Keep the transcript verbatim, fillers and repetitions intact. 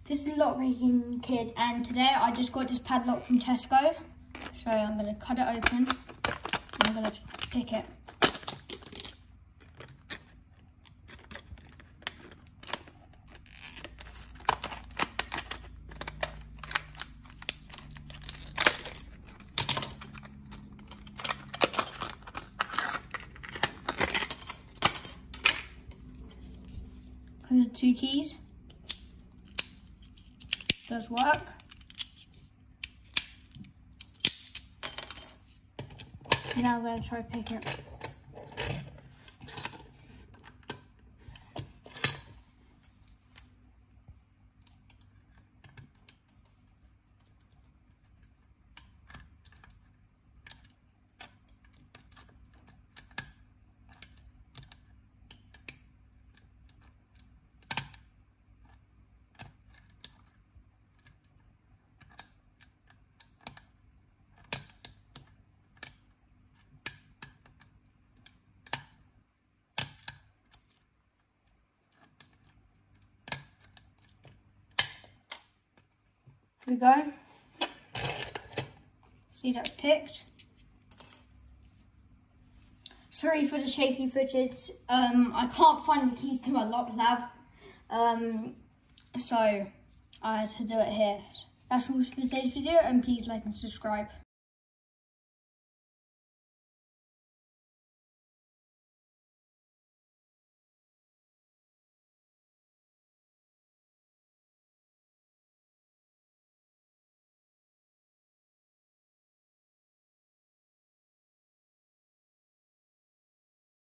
This is the lockpicking kit, and today I just got this padlock from Tesco. So I'm going to cut it open and I'm going to pick it. The two keys. Does work. Now I'm going to try to pick it. Here we go. See, that's picked. Sorry for the shaky footage. Um, I can't find the keys to my lock lab. Um, so I had to do it here. That's all for today's video, and please like and subscribe.